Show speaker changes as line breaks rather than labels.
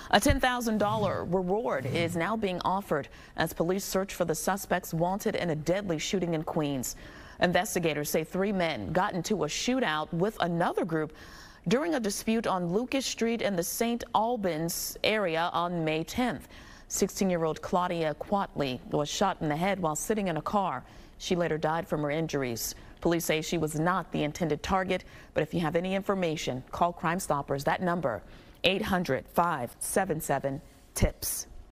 A $10,000 reward is now being offered as police search for the suspects wanted in a deadly shooting in Queens. Investigators say 3 men got into a shootout with another group during a dispute on Lucas Street in the St. Albans area on May 10th. 16-year-old Claudia Quatley was shot in the head while sitting in a car. She later died from her injuries. Police say she was not the intended target, but if you have any information, call Crime Stoppers. That number, 800-577-TIPS.